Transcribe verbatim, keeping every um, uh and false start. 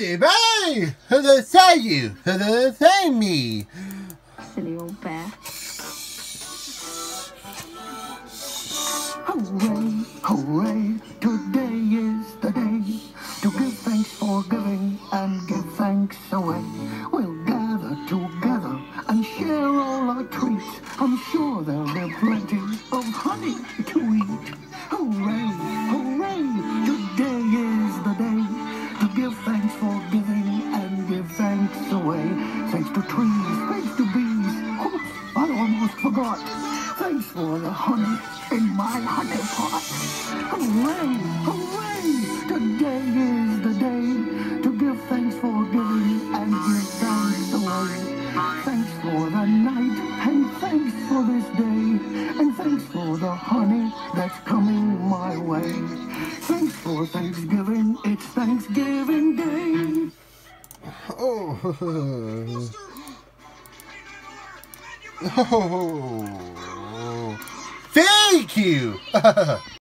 Bye bye! Thank you! Thank me! Silly old bear. Hooray, hooray, today is the day to give thanks for giving and give thanks away. We'll gather together and share all our treats. I'm sure there'll be plenty of honey to eat. Hooray, hooray, today is the day to give thanks for giving and give thanks away. Thanks to trees, thanks to bees, oh, I almost forgot. Thanks for the honey in my honey pot. Hooray, hooray, today is the day to give thanks for giving and give thanks away. Thanks for the night and thanks for this day and thanks for the honey that's coming my way. Thanks for Thanksgiving, it's Thanksgiving Day. Oh. Oh. Thank you!